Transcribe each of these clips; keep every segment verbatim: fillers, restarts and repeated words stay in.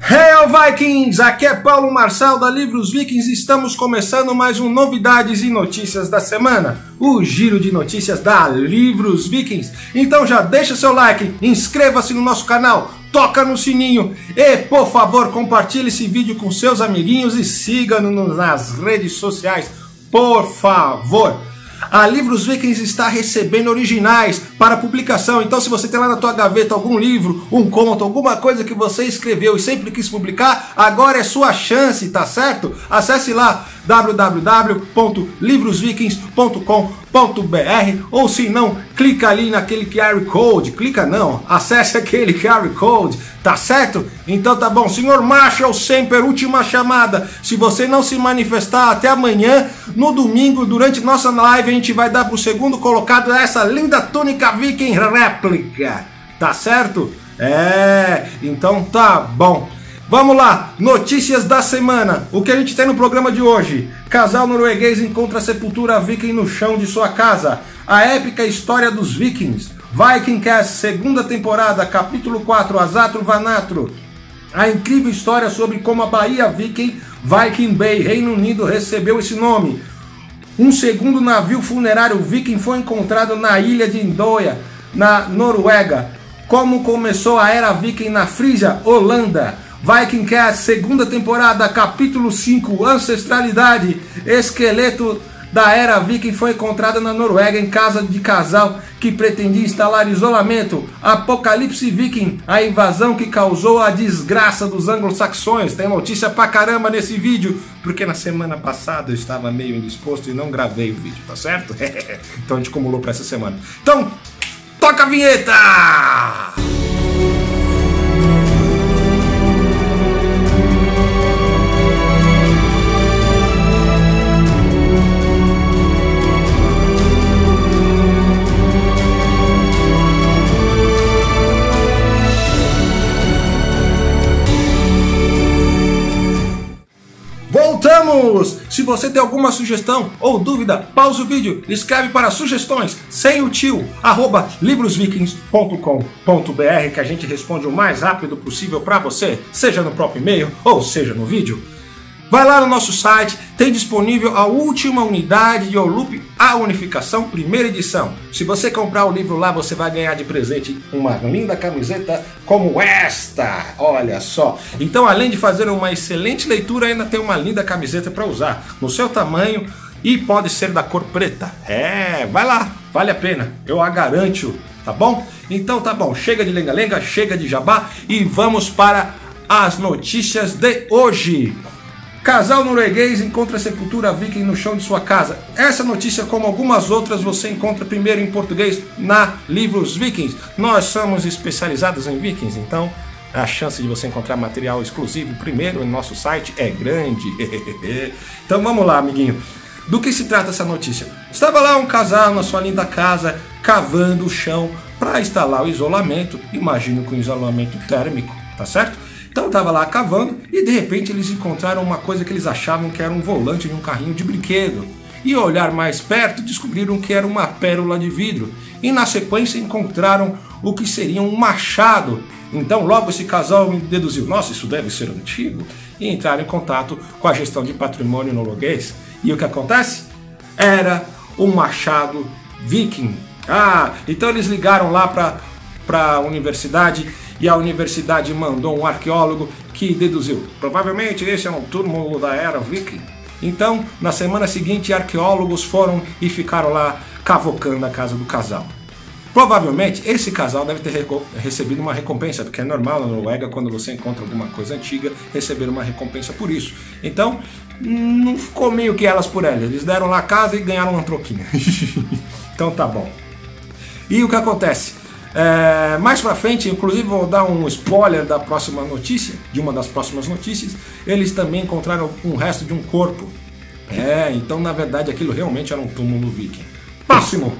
Hail Vikings! Aqui é Paulo Marçal da Livros Vikings. Estamos começando mais um Novidades e Notícias da Semana, o giro de notícias da Livros Vikings. Então já deixa seu like, inscreva-se no nosso canal, toca no sininho e, por favor, compartilhe esse vídeo com seus amiguinhos e siga-nos nas redes sociais, por favor. A Livros Vikings está recebendo originais para publicação, então se você tem lá na tua gaveta algum livro, um conto, alguma coisa que você escreveu e sempre quis publicar, agora é sua chance, tá certo? Acesse lá w w w ponto livros vikings ponto com ponto b r ou se não, clica ali naquele Q R Code, clica não, acesse aquele Q R Code, tá certo? Então tá bom, senhor Marshall Semper, última chamada, se você não se manifestar até amanhã, no domingo, durante nossa live, a gente vai dar pro segundo colocado essa linda túnica viking réplica, tá certo? É, então tá bom. Vamos lá, notícias da semana. O que a gente tem no programa de hoje? Casal norueguês encontra a sepultura viking no chão de sua casa. A épica história dos vikings. Vikingcast, segunda temporada, capítulo quatro, Azatro Vanatro. A incrível história sobre como a Baía Viking, Viking Bay, Reino Unido, recebeu esse nome. Um segundo navio funerário viking foi encontrado na ilha de Indoia, na Noruega. Como começou a era viking na Frísia, Holanda. Vikingcast, segunda temporada, capítulo cinco, Ancestralidade. Esqueleto da era viking foi encontrado na Noruega em casa de casal que pretendia instalar isolamento. Apocalipse Viking, a invasão que causou a desgraça dos anglo-saxões. Tem notícia pra caramba nesse vídeo, porque na semana passada eu estava meio indisposto e não gravei o vídeo, tá certo? Então a gente acumulou pra essa semana. Então, toca a vinheta! Voltamos! Se você tem alguma sugestão ou dúvida, pausa o vídeo, escreve para sugestões sem o tio, arroba livros vikings ponto com ponto b r, que a gente responde o mais rápido possível para você, seja no próprio e-mail ou seja no vídeo. Vai lá no nosso site, tem disponível a última unidade de Olup, a Unificação, primeira edição. Se você comprar o livro lá, você vai ganhar de presente uma linda camiseta como esta, olha só. Então, além de fazer uma excelente leitura, ainda tem uma linda camiseta para usar, no seu tamanho e pode ser da cor preta. É, vai lá, vale a pena, eu a garanto, tá bom? Então tá bom, chega de lenga-lenga, chega de jabá e vamos para as notícias de hoje. Casal norueguês encontra a sepultura viking no chão de sua casa. Essa notícia, como algumas outras, você encontra primeiro em português na Livros Vikings. Nós somos especializados em vikings, então a chance de você encontrar material exclusivo primeiro no nosso site é grande. Então vamos lá, amiguinho. Do que se trata essa notícia? Estava lá um casal na sua linda casa, cavando o chão para instalar o isolamento. Imagino com isolamento térmico, tá certo? Então estava lá cavando e de repente eles encontraram uma coisa que eles achavam que era um volante de um carrinho de brinquedo. E ao olhar mais perto descobriram que era uma pérola de vidro. E na sequência encontraram o que seria um machado. Então logo esse casal deduziu, nossa, isso deve ser antigo. E entraram em contato com a gestão de patrimônio norueguês. E o que acontece? Era um machado viking. Ah, então eles ligaram lá para a universidade. E a universidade mandou um arqueólogo que deduziu, provavelmente esse é um túmulo da era viking. Então, na semana seguinte, arqueólogos foram e ficaram lá cavocando a casa do casal. Provavelmente, esse casal deve ter recebido uma recompensa, porque é normal na Noruega, quando você encontra alguma coisa antiga, receber uma recompensa por isso. Então, não ficou meio que elas por elas. Eles deram lá a casa e ganharam uma troquinha. Então tá bom. E o que acontece? É, mais pra frente, inclusive vou dar um spoiler da próxima notícia, de uma das próximas notícias, eles também encontraram um resto de um corpo. É, então na verdade aquilo realmente era um túmulo viking. Próximo!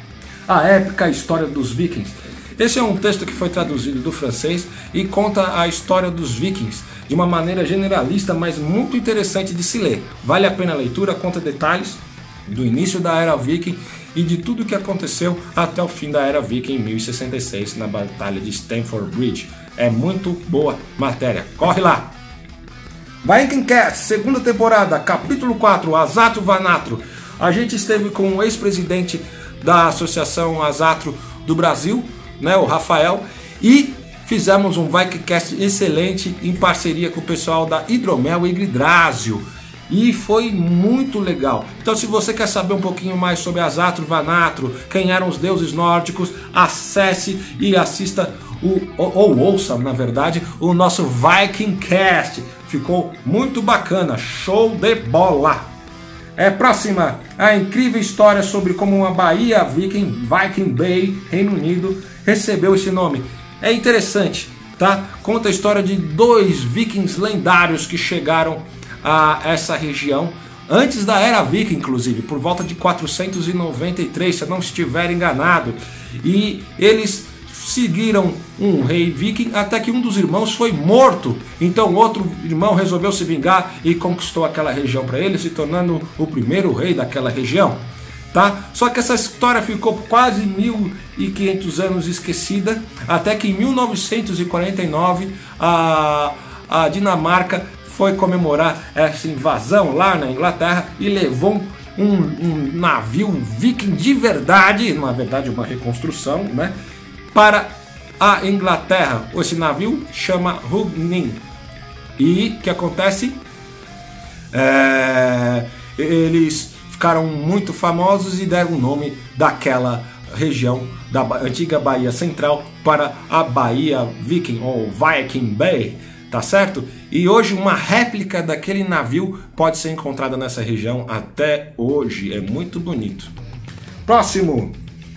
A épica história dos vikings. Esse é um texto que foi traduzido do francês e conta a história dos vikings de uma maneira generalista, mas muito interessante de se ler. Vale a pena a leitura, conta detalhes do início da era viking e de tudo o que aconteceu até o fim da era viking em mil e sessenta e seis na Batalha de Stamford Bridge. É muito boa matéria. Corre lá! Vikingcast, segunda temporada, capítulo quatro, Azatro Vanatro. A gente esteve com o ex-presidente da Associação Azatro do Brasil, né, o Rafael, e fizemos um Vikingcast excelente em parceria com o pessoal da Hidromel e Hidrásio. E foi muito legal. Então, se você quer saber um pouquinho mais sobre Azatro Vanatro, quem eram os deuses nórdicos, acesse e assista o, ou, ou ouça, na verdade, o nosso Vikingcast. Ficou muito bacana, show de bola. É, próxima, a incrível história sobre como uma baía viking, Viking Bay, Reino Unido, recebeu esse nome. É interessante, tá? Conta a história de dois vikings lendários que chegaram a essa região antes da Era Viking, inclusive, por volta de quatrocentos e noventa e três, se eu não estiver enganado. E eles seguiram um rei viking até que um dos irmãos foi morto. Então outro irmão resolveu se vingar e conquistou aquela região para ele, se tornando o primeiro rei daquela região. Tá? Só que essa história ficou quase mil e quinhentos anos esquecida, até que em mil novecentos e quarenta e nove a, a Dinamarca foi comemorar essa invasão lá na Inglaterra e levou um, um navio viking de verdade, na verdade uma reconstrução, né, para a Inglaterra. Esse navio chama Hugnin. E o que acontece? É, eles ficaram muito famosos e deram o nome daquela região da antiga Baía Central para a Baía Viking, ou Viking Bay, tá certo? E hoje uma réplica daquele navio pode ser encontrada nessa região até hoje. É muito bonito. Próximo.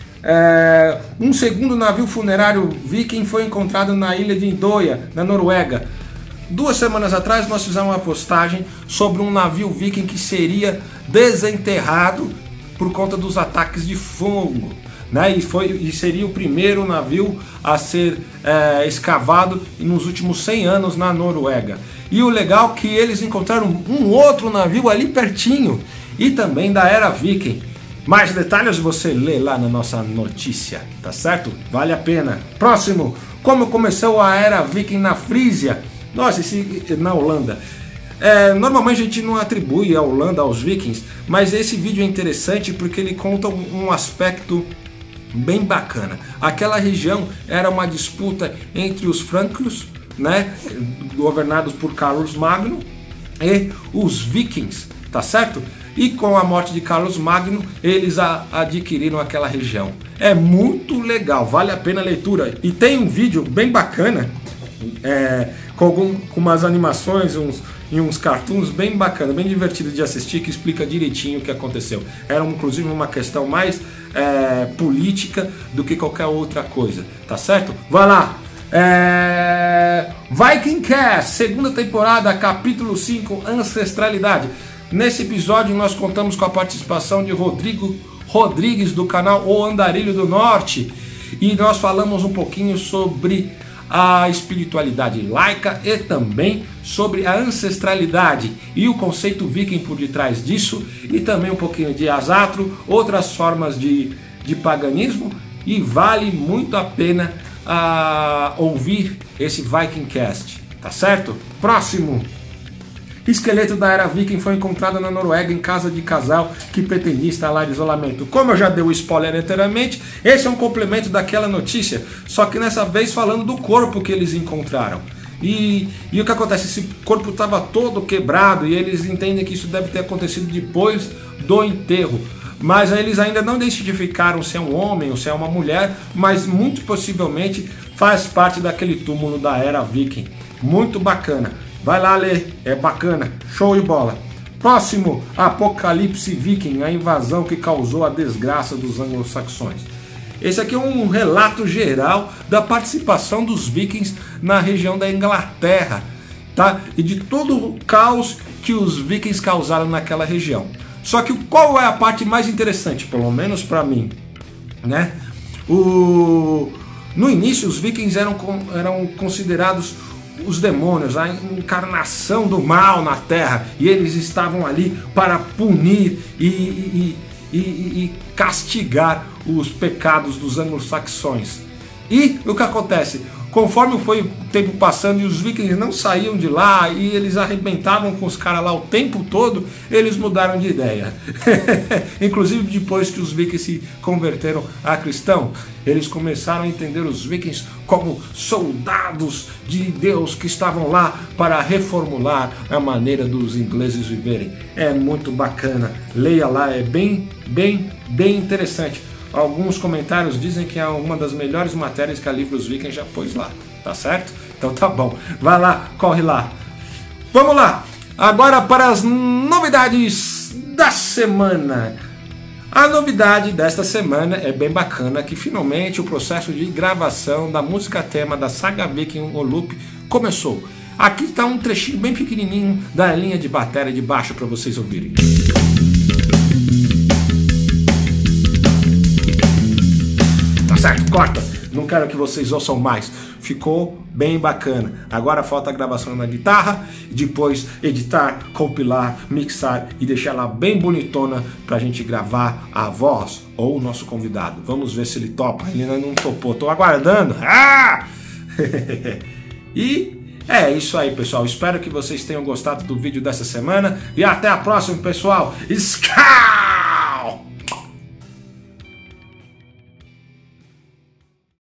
É, um segundo navio funerário viking foi encontrado na ilha de Indoia, na Noruega. Duas semanas atrás nós fizemos uma postagem sobre um navio viking que seria desenterrado por conta dos ataques de fungo, né? E, foi, e seria o primeiro navio a ser é, escavado nos últimos cem anos na Noruega. E o legal é que eles encontraram um outro navio ali pertinho, e também da Era Viking. Mais detalhes você lê lá na nossa notícia, tá certo? Vale a pena. Próximo, como começou a Era Viking na Frísia? Nossa, esse, na Holanda. É, normalmente a gente não atribui a Holanda aos vikings, mas esse vídeo é interessante porque ele conta um, um aspecto bem bacana. Aquela região era uma disputa entre os francos, né, governados por Carlos Magno, e os vikings, tá certo? E com a morte de Carlos Magno, eles a, adquiriram aquela região. É muito legal, vale a pena a leitura. E tem um vídeo bem bacana, é, com, algum, com umas animações uns, e uns cartoons bem bacana, bem divertido de assistir, que explica direitinho o que aconteceu. Era inclusive uma questão mais é, política do que qualquer outra coisa, tá certo? Vai lá! É... Vikingcast, segunda temporada, capítulo cinco, Ancestralidade. Nesse episódio nós contamos com a participação de Rodrigo Rodrigues do canal O Andarilho do Norte, e nós falamos um pouquinho sobre a espiritualidade laica e também sobre a ancestralidade e o conceito viking por detrás disso, e também um pouquinho de Azatro, outras formas de, de paganismo, e vale muito a pena a, ouvir esse Vikingcast, tá certo? Próximo. Esqueleto da Era Viking foi encontrado na Noruega em casa de casal que pretendia instalar isolamento. Como eu já dei o spoiler anteriormente, esse é um complemento daquela notícia, só que nessa vez falando do corpo que eles encontraram. E, e o que acontece? Esse corpo estava todo quebrado e eles entendem que isso deve ter acontecido depois do enterro. Mas eles ainda não identificaram se é um homem ou se é uma mulher, mas muito possivelmente faz parte daquele túmulo da Era Viking. Muito bacana. Vai lá ler, é bacana, show de bola. Próximo, Apocalipse Viking, a invasão que causou a desgraça dos anglo-saxões. Esse aqui é um relato geral da participação dos vikings na região da Inglaterra, tá? E de todo o caos que os vikings causaram naquela região. Só que qual é a parte mais interessante, pelo menos para mim, né? O... No início, os vikings eram, eram considerados os demônios, a encarnação do mal na Terra, e eles estavam ali para punir e, e, e, e castigar os pecados dos anglo-saxões. E o que acontece? Conforme foi o tempo passando e os vikings não saíam de lá e eles arrebentavam com os caras lá o tempo todo, eles mudaram de ideia. Inclusive depois que os vikings se converteram a cristão, eles começaram a entender os vikings como soldados de Deus que estavam lá para reformular a maneira dos ingleses viverem. É muito bacana, leia lá, é bem, bem, bem interessante. Alguns comentários dizem que é uma das melhores matérias que a Livros Vikings já pôs lá, tá certo? Então tá bom, vai lá, corre lá. Vamos lá, agora para as novidades da semana. A novidade desta semana é bem bacana, que finalmente o processo de gravação da música tema da saga Viking O Loop começou. Aqui está um trechinho bem pequenininho da linha de bateria de baixo para vocês ouvirem. Tá certo, corta, não quero que vocês ouçam mais. Ficou bem bacana. Agora falta a gravação na guitarra, depois editar, compilar, mixar e deixar ela bem bonitona pra gente gravar a voz ou o nosso convidado. Vamos ver se ele topa. Ele ainda não topou, tô aguardando. Ah! E é isso aí, pessoal. Espero que vocês tenham gostado do vídeo dessa semana e até a próxima, pessoal. Ska!